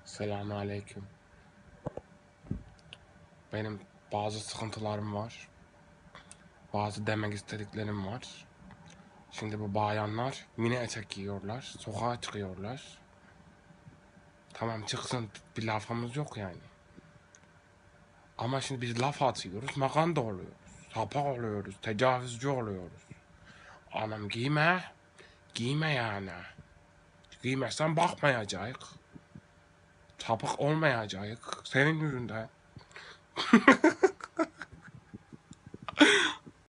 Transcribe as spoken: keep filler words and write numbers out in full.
Selamünaleyküm. Benim bazı sıkıntılarım var. Bazı demek istediklerim var. Şimdi bu bayanlar mini etek giyiyorlar. Sokağa çıkıyorlar. Tamam çıksın, bir lafımız yok yani. Ama şimdi biz laf atıyoruz, maganda oluyoruz. Sapa oluyoruz, tecavüzcü oluyoruz. Anam giyme, giyme yani. Giymezsen bakmayacak. Sapık olmayacak. Senin yüzünden.